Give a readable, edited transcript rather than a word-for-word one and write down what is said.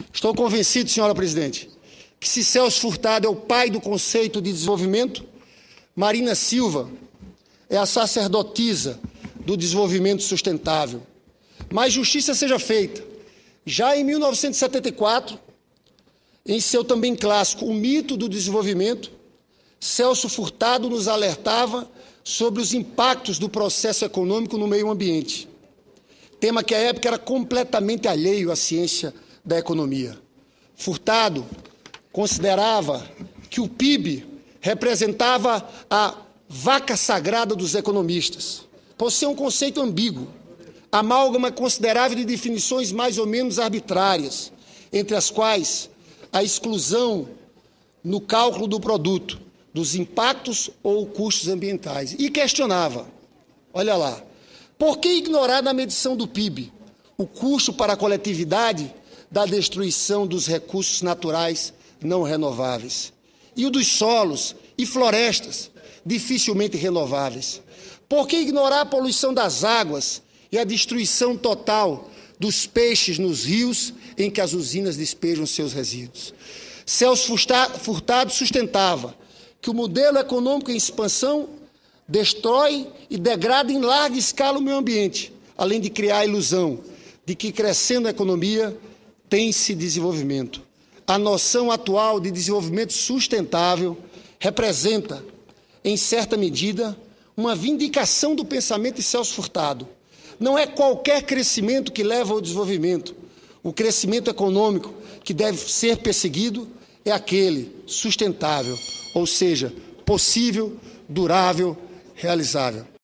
Estou convencido, senhora presidente, que se Celso Furtado é o pai do conceito de desenvolvimento, Marina Silva é a sacerdotisa do desenvolvimento sustentável. Mas justiça seja feita. Já em 1974, em seu também clássico O Mito do Desenvolvimento, Celso Furtado nos alertava sobre os impactos do processo econômico no meio ambiente, tema que à época era completamente alheio à ciência da economia. Furtado considerava que o PIB representava a vaca sagrada dos economistas, por ser um conceito ambíguo, amálgama considerável de definições mais ou menos arbitrárias, entre as quais a exclusão no cálculo do produto, dos impactos ou custos ambientais. E questionava, olha lá, por que ignorar na medição do PIB o custo para a coletividade da destruição dos recursos naturais não renováveis e o dos solos e florestas dificilmente renováveis? Por que ignorar a poluição das águas e a destruição total dos peixes nos rios em que as usinas despejam seus resíduos? Celso Furtado sustentava que o modelo econômico em expansão destrói e degrada em larga escala o meio ambiente, além de criar a ilusão de que crescendo a economia tem-se desenvolvimento. A noção atual de desenvolvimento sustentável representa, em certa medida, uma vindicação do pensamento de Celso Furtado. Não é qualquer crescimento que leva ao desenvolvimento. O crescimento econômico que deve ser perseguido é aquele sustentável, ou seja, possível, durável, realizável.